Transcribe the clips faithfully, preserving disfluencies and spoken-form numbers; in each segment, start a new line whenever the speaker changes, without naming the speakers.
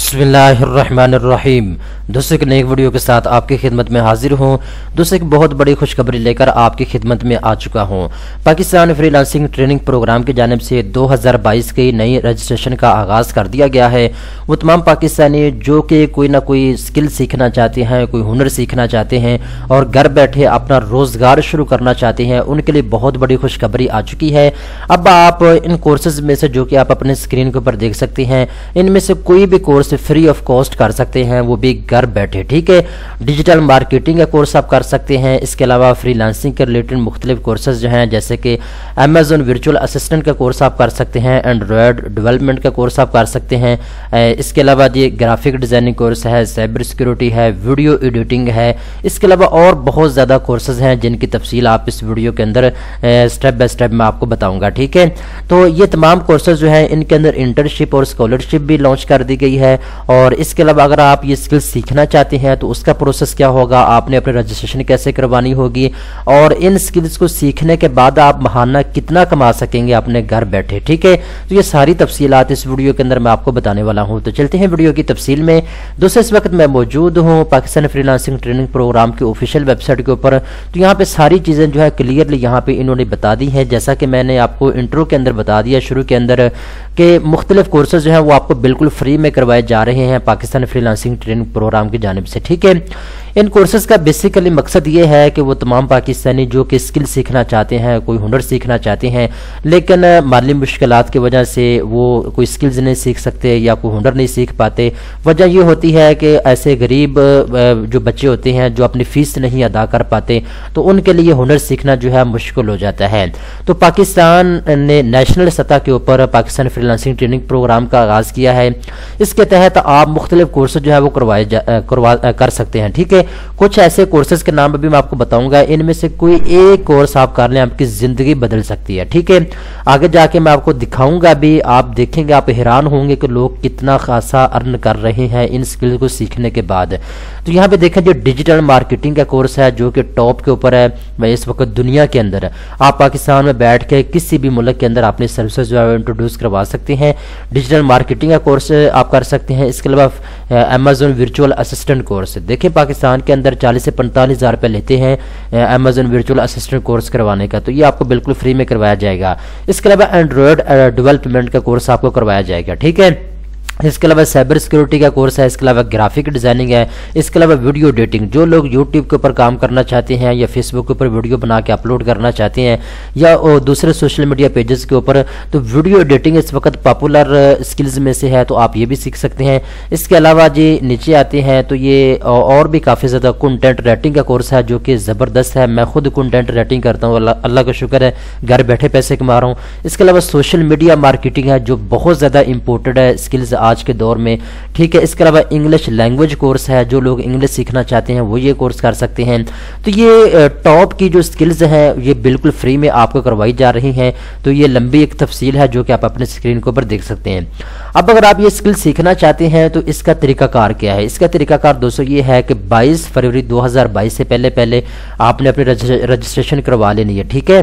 बिस्मिल्लाहिर्रहमानिर्रहीम। दोस्तों, एक नई वीडियो के साथ आपकी खिदमत में हाजिर हूँ। दोस्तों, एक बहुत बड़ी खुशखबरी लेकर आपकी खिदमत में आ चुका हूँ। पाकिस्तान फ्रीलांसिंग ट्रेनिंग प्रोग्राम की जानिब से दो हज़ार बाईस की नई रजिस्ट्रेशन का आगाज़ कर दिया गया है। वो तमाम पाकिस्तानी जो कि कोई ना कोई स्किल सीखना चाहते हैं, कोई हुनर सीखना चाहते हैं और घर बैठे अपना रोज़गार शुरू करना चाहते हैं, उनके लिए बहुत बड़ी खुशखबरी आ चुकी है। अब आप इन कोर्सेज में से, जो कि आप अपने स्क्रीन के ऊपर देख सकते हैं, इनमें से कोई भी कोर्स फ्री ऑफ कॉस्ट कर सकते हैं, वो भी घर बैठे। ठीक है, डिजिटल मार्केटिंग का कोर्स आप कर सकते हैं। इसके अलावा फ्रीलांसिंग के रिलेटेड मुख्तलिफ कोर्सेज जो हैं, जैसे कि अमेजोन वर्चुअल असिस्टेंट का कोर्स आप कर सकते हैं, एंड्रॉयड डेवलपमेंट का कोर्स आप कर सकते हैं। इसके अलावा ये ग्राफिक डिज़ाइनिंग कोर्स है, साइबर सिक्योरिटी है, वीडियो एडिटिंग है। इसके अलावा और बहुत ज़्यादा कोर्सेज हैं जिनकी तफसील आप इस वीडियो के अंदर स्टेप बाय स्टेप मैं आपको बताऊँगा। ठीक है, तो ये तमाम कोर्सेज जो हैं, इनके अंदर इंटर्नशिप और स्कॉलरशिप भी लॉन्च कर दी गई है। और इसके अलावा अगर आप ये स्किल सीखना चाहते हैं तो उसका प्रोसेस क्या होगा, आपने अपनी रजिस्ट्रेशन कैसे करवानी होगी और इन स्किल्स को सीखने के बाद आप महाना कितना कमा सकेंगे अपने घर बैठे। ठीक है, तो ये सारी तफसीलात इस वीडियो के अंदर मैं आपको बताने वाला हूं। तो चलते हैं वीडियो की तफसील में। दोस्तों, इस वक्त मैं मौजूद हूं पाकिस्तान फ्रीलांसिंग ट्रेनिंग प्रोग्राम की ऑफिशियल वेबसाइट के ऊपर। तो यहाँ पे सारी चीज़ें जो है क्लियरली यहाँ पे इन्होंने बता दी है, जैसा कि मैंने आपको इंट्रो के अंदर बता दिया शुरू के अंदर कि मुख्तलिफ कोर्सेज जो है वो आपको बिल्कुल फ्री में करवाए जा रहे हैं पाकिस्तान फ्रीलांसिंग ट्रेनिंग प्रोग्राम की जानिब से। ठीक है, इन कोर्सेज का बेसिकली मकसद ये है कि वो तमाम पाकिस्तानी जो कि स्किल सीखना चाहते हैं, कोई हुनर सीखना चाहते हैं, लेकिन माली मुश्किलात की वजह से वो कोई स्किल्स नहीं सीख सकते या कोई हुनर नहीं सीख पाते। वजह ये होती है कि ऐसे गरीब जो बच्चे होते हैं जो अपनी फीस नहीं अदा कर पाते, तो उनके लिए हुनर सीखना जो है मुश्किल हो जाता है। तो पाकिस्तान ने नेशनल सतह के ऊपर पाकिस्तान फ्रीलांसिंग ट्रेनिंग प्रोग्राम का आगाज़ किया है। इसके तहत आप मुख्तलिफ कोर्सेज जो है वो करवाए करवा कर सकते हैं। ठीक है, कुछ ऐसे कोर्सेज के नाम अभी मैं आपको बताऊंगा, इनमें से कोई एक कोर्स आप कर लें, आपकी जिंदगी बदल सकती है। ठीक है, आगे जाके मैं आपको दिखाऊंगा भी, आप देखेंगे, आप हैरान होंगे कि लोग कितना खासा अर्न कर रहे हैं इन स्किल को सीखने के बाद। तो यहाँ पे देखें, जो डिजिटल मार्केटिंग का कोर्स है जो कि टॉप के ऊपर है वह इस वक्त दुनिया के अंदर। आप पाकिस्तान में बैठ के किसी भी मुल्क के अंदर अपनी सर्विसेज जो है इंट्रोड्यूस करवा सकते हैं। डिजिटल मार्केटिंग का कोर्स आप कर सकते हैं। इसके अलावा अमेजोन वर्चुअल असिस्टेंट कोर्स, देखिए पाकिस्तान के अंदर चालीस से पैंतालीस हज़ार रुपये लेते हैं अमेजोन वर्चुअल असिस्टेंट कोर्स करवाने का, तो ये आपको बिल्कुल फ्री में करवाया जाएगा। इसके अलावा एंड्रॉयड डेवलपमेंट का कोर्स आपको करवाया जाएगा। ठीक है, इसके अलावा साइबर सिक्योरिटी का कोर्स है। इसके अलावा ग्राफिक डिज़ाइनिंग है। इसके अलावा वीडियो एडिटिंग, जो लोग यूट्यूब के ऊपर काम करना चाहते हैं या फेसबुक के ऊपर वीडियो बना के अपलोड करना चाहते हैं या दूसरे सोशल मीडिया पेजेस के ऊपर, तो वीडियो एडिटिंग इस वक्त पॉपुलर स्किल्स में से है, तो आप ये भी सीख सकते हैं। इसके अलावा जी नीचे आते हैं तो ये और भी काफ़ी ज़्यादा कंटेंट राइटिंग का कोर्स है जो कि ज़बरदस्त है। मैं खुद कंटेंट राइटिंग करता हूँ, अल्लाह का शुक्र है, घर बैठे पैसे कमा रहा हूँ। इसके अलावा सोशल मीडिया मार्केटिंग है जो बहुत ज़्यादा इंपॉर्टेंट है स्किल्स आज के दौर में। ठीक है, इसके अलावा इंग्लिश लैंग्वेज कोर्स है, जो लोग इंग्लिश सीखना चाहते हैं वो ये कोर्स कर सकते हैं। तो ये टॉप की जो स्किल्स हैं ये बिल्कुल फ्री में आपको करवाई जा रही हैं। तो ये लंबी एक तफसील है जो कि आप अपने स्क्रीन के ऊपर देख सकते हैं। अब अगर आप ये स्किल सीखना चाहते हैं तो इसका तरीकाकार क्या है? इसका तरीकाकार दोस्तों ये है कि बाईस फरवरी दो हज़ार बाईस से पहले पहले आपने अपनी रजिस्ट्रेशन करवा लेनी है। ठीक है,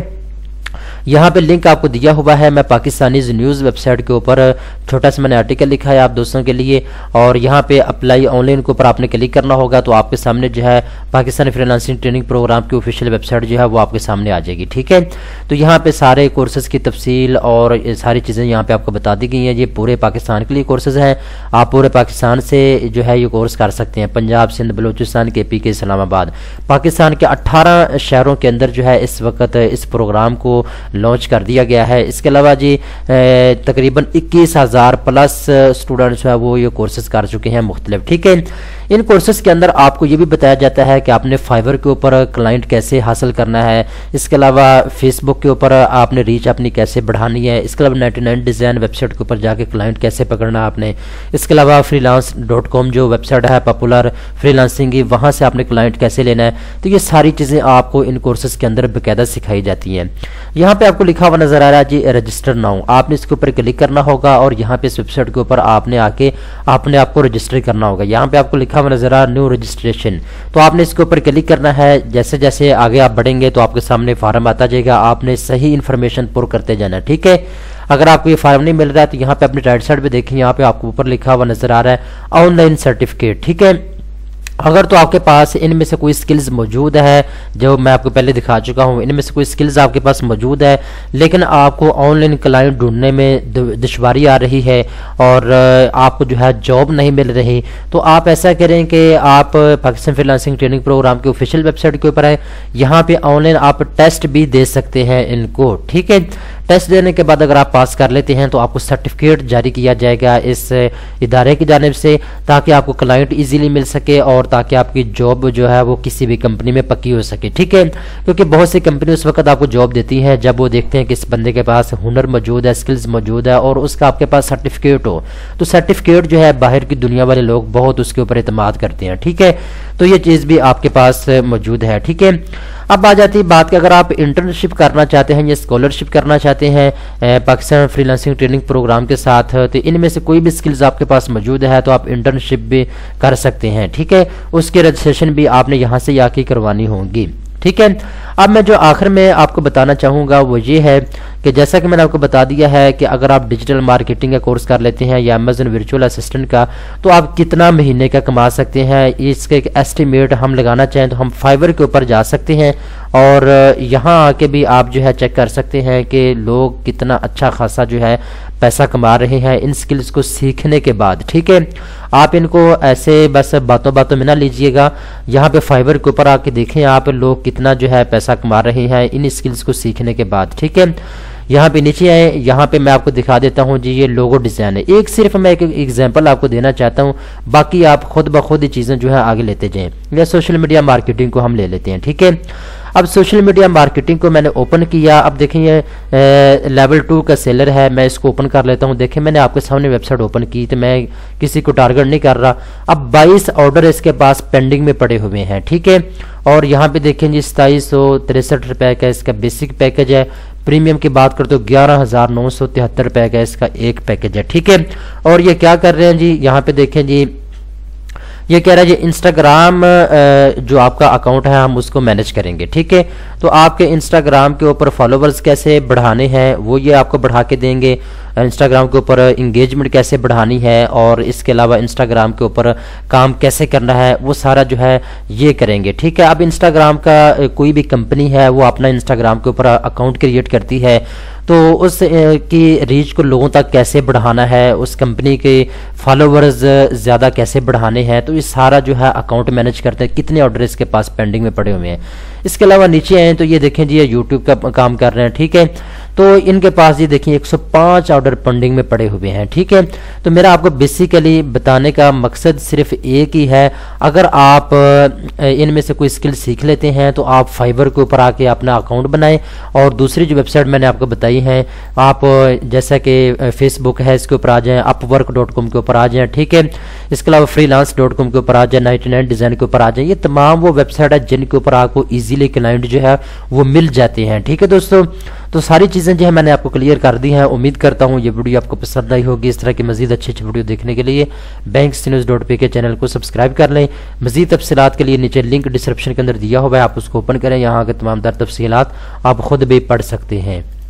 यहाँ पे लिंक आपको दिया हुआ है। मैं पाकिस्तानी न्यूज़ वेबसाइट के ऊपर छोटा सा मैंने आर्टिकल लिखा है आप दोस्तों के लिए, और यहाँ पे अप्लाई ऑनलाइन के ऊपर आपने क्लिक करना होगा तो आपके सामने जो है पाकिस्तानी फ्रीलांसिंग ट्रेनिंग प्रोग्राम की ऑफिशियल वेबसाइट जो है वो आपके सामने आ जाएगी। ठीक है, तो यहाँ पे सारे कोर्सेज की तफसील और सारी चीज़ें यहाँ पे आपको बता दी गई हैं। ये पूरे पाकिस्तान के लिए कोर्सेज हैं, आप पूरे पाकिस्तान से जो है ये कोर्स कर सकते हैं। पंजाब, सिंध, बलूचिस्तान, के पी के, इस्लामाबाद, पाकिस्तान के अट्ठारह शहरों के अंदर जो है इस वक्त इस प्रोग्राम को लॉन्च कर दिया गया है। इसके अलावा जी तकरीबन इक्कीस हज़ार प्लस स्टूडेंट्स जो है वो ये कोर्सेज कर चुके हैं मुख्तलिफ। ठीक है, इन कोर्सेज के अंदर आपको ये भी बताया जाता है कि आपने फाइवर के ऊपर क्लाइंट कैसे हासिल करना है। इसके अलावा फेसबुक के ऊपर आपने रीच अपनी कैसे बढ़ानी है। इसके अलावा नाइन्टी नाइन डिज़ाइन वेबसाइट के ऊपर जाके क्लाइंट कैसे पकड़ना है आपने। इसके अलावा फ्रीलांस डॉट कॉम जो वेबसाइट है पॉपुलर फ्रीलांसिंग की, वहाँ से आपने क्लाइंट कैसे लेना है। तो ये सारी चीज़ें आपको इन कोर्सेज के अंदर बाकायदा सिखाई जाती हैं। यहाँ पे आपको लिखा हुआ नजर आ रहा है जी रजिस्टर नाउ, आपने इसके ऊपर क्लिक करना होगा और यहाँ पे इस वेबसाइट के ऊपर आपने आके आपने आपको रजिस्टर करना होगा। यहाँ पे आपको लिखा हुआ नजर आ रहा न्यू रजिस्ट्रेशन, तो आपने इसके ऊपर क्लिक करना है। जैसे जैसे आगे आप बढ़ेंगे तो आपके सामने फॉर्म आता जाएगा, आपने सही इन्फॉर्मेशन पुर करते जाना। ठीक है, अगर आपको ये फॉर्म नहीं मिल रहा है तो यहाँ पे अपने राइट साइड पे देखें, यहाँ पे आपको ऊपर लिखा हुआ नजर आ रहा है ऑनलाइन सर्टिफिकेट। ठीक है, अगर तो आपके पास इनमें से कोई स्किल्स मौजूद है जो मैं आपको पहले दिखा चुका हूं, इनमें से कोई स्किल्स आपके पास मौजूद है लेकिन आपको ऑनलाइन क्लाइंट ढूंढने में दुश्वारी आ रही है और आपको जो है जॉब नहीं मिल रही, तो आप ऐसा करें कि आप पाकिस्तान फ्रीलांसिंग ट्रेनिंग प्रोग्राम के ऑफिशियल वेबसाइट के ऊपर है, यहाँ पे ऑनलाइन आप टेस्ट भी दे सकते हैं इनको। ठीक है, टेस्ट देने के बाद अगर आप पास कर लेते हैं तो आपको सर्टिफिकेट जारी किया जाएगा इस इदारे की जानिब से, ताकि आपको क्लाइंट इजीली मिल सके और ताकि आपकी जॉब जो है वो किसी भी कंपनी में पक्की हो सके। ठीक है, क्योंकि बहुत सी कंपनी उस वक्त आपको जॉब देती है जब वो देखते हैं कि इस बंदे के पास हुनर मौजूद है, स्किल्स मौजूद है और उसका आपके पास सर्टिफिकेट हो, तो सर्टिफिकेट जो है बाहर की दुनिया वाले लोग बहुत उसके ऊपर एतमाद करते हैं। ठीक है, तो ये चीज़ भी आपके पास मौजूद है। ठीक है, अब आ जाती है बात कि अगर आप इंटर्नशिप करना चाहते हैं या स्कॉलरशिप करना चाहते हैं पाकिस्तान फ्रीलांसिंग ट्रेनिंग प्रोग्राम के साथ, तो इनमें से कोई भी स्किल्स आपके पास मौजूद है तो आप इंटर्नशिप भी कर सकते हैं। ठीक है, उसके रजिस्ट्रेशन भी आपने यहाँ से आके करवानी होगी। ठीक है, अब मैं जो आखिर में आपको बताना चाहूँगा वो ये है कि जैसा कि मैंने आपको बता दिया है कि अगर आप डिजिटल मार्केटिंग का कोर्स कर लेते हैं या अमेजन वर्चुअल असिस्टेंट का, तो आप कितना महीने का कमा सकते हैं इसका एक एस्टिमेट हम लगाना चाहें तो हम फाइवर के ऊपर जा सकते हैं और यहाँ आके भी आप जो है चेक कर सकते हैं कि लोग कितना अच्छा खासा जो है पैसा कमा रहे हैं इन स्किल्स को सीखने के बाद। ठीक है, आप इनको ऐसे बस बातों बातों में ना लीजिएगा, यहाँ पे फाइवर के ऊपर आके देखें आप लोग कितना जो है पैसा कमा रहे हैं इन स्किल्स को सीखने के बाद। ठीक है, यहाँ पे नीचे आए, यहाँ पे मैं आपको दिखा देता हूँ जी, ये लोगो डिज़ाइन है। एक सिर्फ मैं एक एग्जांपल आपको देना चाहता हूँ, बाकी आप खुद ब खुद ये चीज़ें जो है आगे लेते जाएं। या सोशल मीडिया मार्केटिंग को हम ले लेते हैं। ठीक है, अब सोशल मीडिया मार्केटिंग को मैंने ओपन किया, अब देखें ये लेवल टू का सेलर है, मैं इसको ओपन कर लेता हूँ। देखें मैंने आपके सामने वेबसाइट ओपन की तो मैं किसी को टारगेट नहीं कर रहा। अब बाईस ऑर्डर इसके पास पेंडिंग में पड़े हुए हैं। ठीक है, और यहाँ पे देखें जी सताईस सौ तिरसठ रुपए का इसका बेसिक पैकेज है, प्रीमियम की बात कर तो ग्यारह हजार नौ सौ तिहत्तर रुपए का इसका एक पैकेज है। ठीक है, और ये क्या कर रहे हैं जी, यहाँ पे देखें जी ये कह रहा है जी इंस्टाग्राम जो आपका अकाउंट है हम उसको मैनेज करेंगे। ठीक है, तो आपके इंस्टाग्राम के ऊपर फॉलोवर्स कैसे बढ़ाने हैं वो ये आपको बढ़ा के देंगे, इंस्टाग्राम के ऊपर इंगेजमेंट कैसे बढ़ानी है और इसके अलावा इंस्टाग्राम के ऊपर काम कैसे करना है वो सारा जो है ये करेंगे। ठीक है, अब इंस्टाग्राम का कोई भी कंपनी है वो अपना इंस्टाग्राम के ऊपर अकाउंट क्रिएट करती है, तो उस की रीच को लोगों तक कैसे बढ़ाना है, उस कंपनी के फॉलोवर्स ज़्यादा कैसे बढ़ाने हैं, तो ये सारा जो है अकाउंट मैनेज करते हैं, कितने ऑर्डर इसके पास पेंडिंग में पड़े हुए हैं। इसके अलावा नीचे आए तो ये देखें जी ये यूट्यूब का काम कर रहे हैं। ठीक है, तो इनके पास ये देखिए एक सौ पाँच ऑर्डर पेंडिंग में पड़े हुए हैं। ठीक है, तो मेरा आपको बेसिकली बताने का मकसद सिर्फ एक ही है, अगर आप इनमें से कोई स्किल सीख लेते हैं तो आप फाइवर के ऊपर आके अपना अकाउंट बनाएं और दूसरी जो वेबसाइट मैंने आपको बताई है आप जैसा कि फेसबुक है इसके ऊपर आ जाएं, अपवर्क डॉट कॉम के ऊपर आ जाएं। ठीक है, इसके अलावा फ्रीलांस डॉट कॉम के ऊपर आ जाए, नाइन्टी नाइन डिज़ाइन के ऊपर आ जाए, ये तमाम वो वेबसाइट है जिनके ऊपर आपको इजीली क्लाइंट जो है वो मिल जाते हैं। ठीक है दोस्तों, तो सारी चीज़ें जो है मैंने आपको क्लियर कर दी हैं। उम्मीद करता हूँ ये वीडियो आपको पसंद आई होगी। इस तरह की मजीद अच्छी अच्छी वीडियो देखने के लिए बैंक्स न्यूज़ डॉट पे के चैनल को सब्सक्राइब कर लें। मजीद तफसीलात के लिए नीचे लिंक डिस्क्रिप्शन के अंदर दिया हुआ है, आप उसको ओपन करें, यहाँ के तमाम तर तफसीलात आप खुद भी पढ़ सकते हैं।